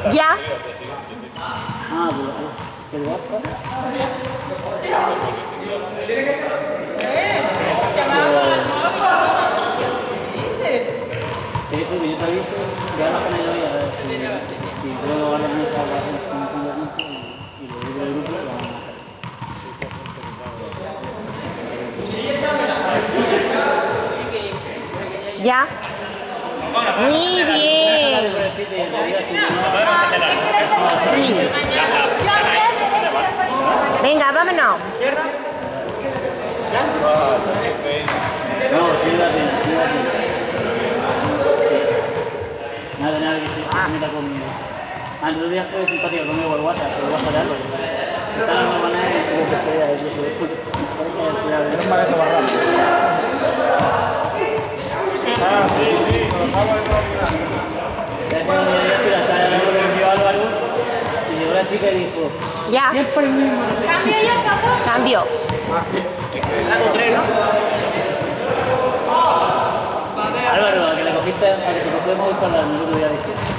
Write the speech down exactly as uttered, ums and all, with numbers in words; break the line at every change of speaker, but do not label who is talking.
Ya.
Ah, ¿qué le vas Tiene que ser. Eso que yo te aviso, ya la pena yo y a ver si puedo guardar mi trabajo y lo digo del grupo lo vamos a hacer.
Ya. Muy bien. Sí. Venga, vámonos.
No, sí la tiene, sí la tiene. Nada, nada, que se meta conmigo. Ah, el otro día fue simpático conmigo el WhatsApp, el WhatsApp de Álvaro. Está la nueva manera y se me fue a eso.
No me dejo bajar. Ah, sí, sí, con los aguas de toda
Ya tengo un día de hasta el Álvaro que envió Álvaro y llegó la chica y dijo
Ya.
siempre el mismo.
Cambio yo, papá.
Cambio.
La con tres, ¿no?
Álvaro, a que la cogiste, a que te cogiste el móvil para el otro día de